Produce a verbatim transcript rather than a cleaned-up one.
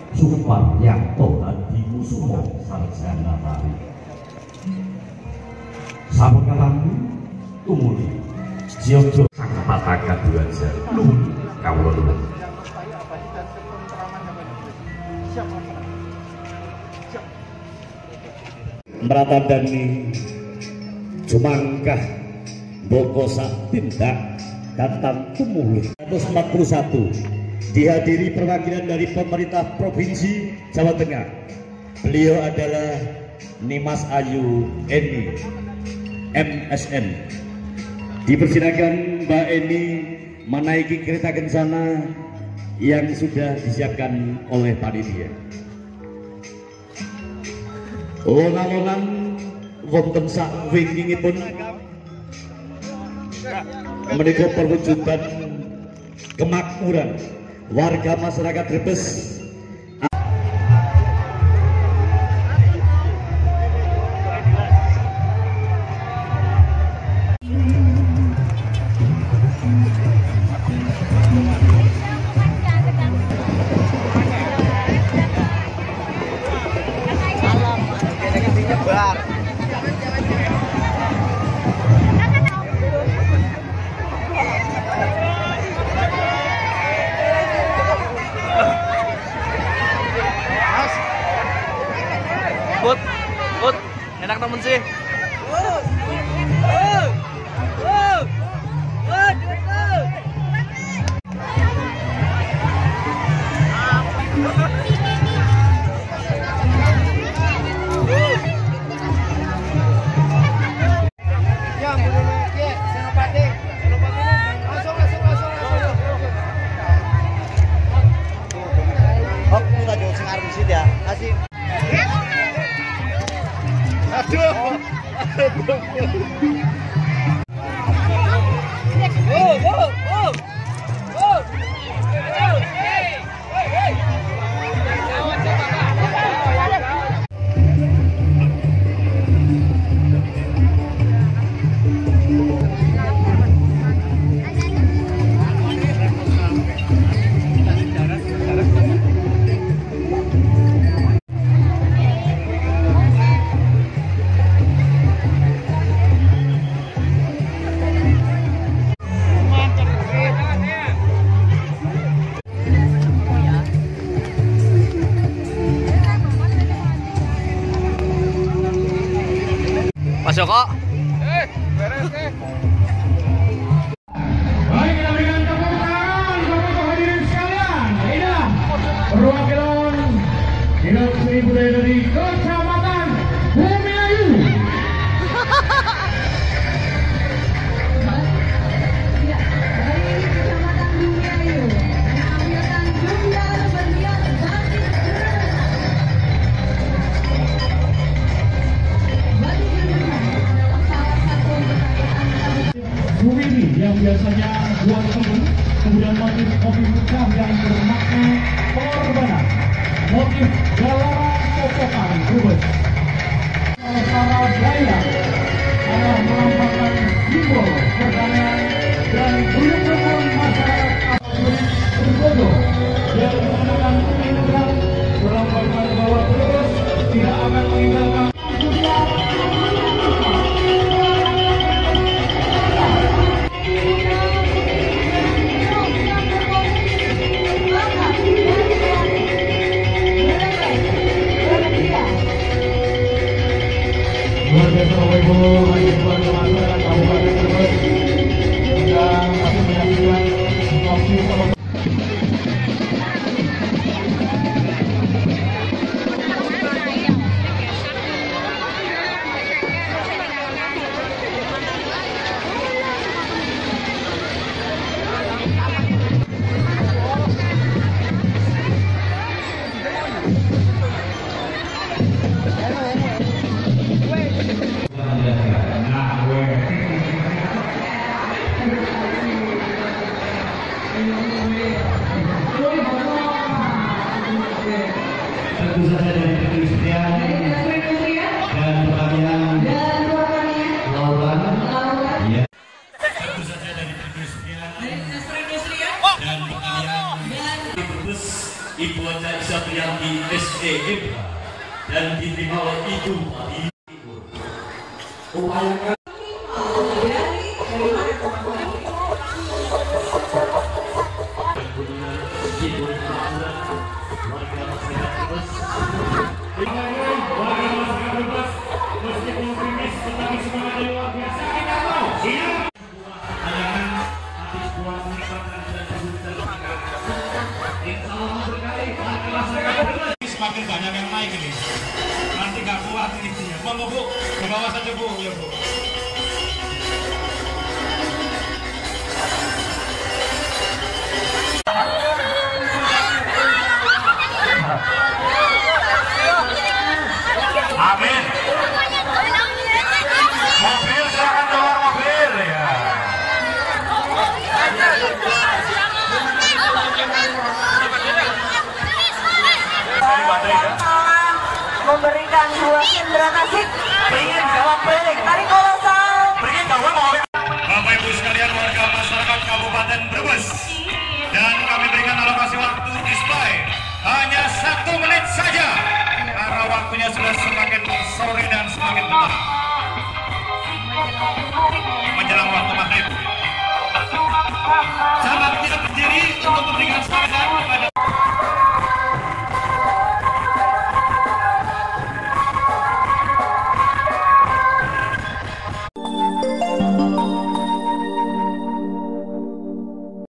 Suparyanto Hadi Kusumo sarjana tari. Sampun kalambi tumuli Jogja sang pataka dua jari luhur kawula nuwun. Mratandani jumangkah boko sak tindak datang tumulih seratus empat puluh satu dihadiri perwakilan dari pemerintah Provinsi Jawa Tengah. Beliau adalah Nimas Ayu Eni M S N. Dipersilakan Mbak Eni menaiki kereta kencana yang sudah disiapkan oleh panitia. Longan-longan wonten sak wingkingipun menika perwujudan kemakmuran warga masyarakat Brebes. Bud, Bud, enak temen sih. Oh, kita jauh sengaruh di sini ya. Kasih. Aduh, aduh, oh, oh, oh, oh, hey, hey, hey. Mas Joko. Eh, beres deh. Baik, kita berikan tepuk tangan Bapak hadirin sekalian. Inilah perwakilan Dinas Seni Budaya dari Kecamatan Bumiayu. Bumini yang biasanya buat temen, kemudian motif kopi pecah yang bermakna pengorbanan, motif galaran kokokan Brebes. Para daerah adalah melambangkan simbol perdamaian dan rukun masyarakat Bergodo yang menggunakan integral melambangkan bahwa Brebes tidak akan meninggalkan tentu saja dari perindustrian dan pertanian lautan, ya. Tentu saja dari perindustrian dan pertanian Brebes, Ibu Cuaca Isaprianti S E M dan diterima oleh Ibu Adi. Upayakan semakin banyak yang naik ini, nanti gak kuat ini ya. Monggo Bu, ke bawah saja Bu, ya Bu. Amin. Mobil silakan keluar mobil ya. Memberikan dua indra kasih Pengen jawab pengen. tarik kolosal. Pengen jawab mau. Bapak Ibu sekalian warga masyarakat Kabupaten Brebes, dan kami berikan alokasi waktu display hanya satu menit saja karena waktunya sudah semakin sore dan semakin gelap menjelang waktu maghrib. Sahabat kita berdiri untuk memberikan semangat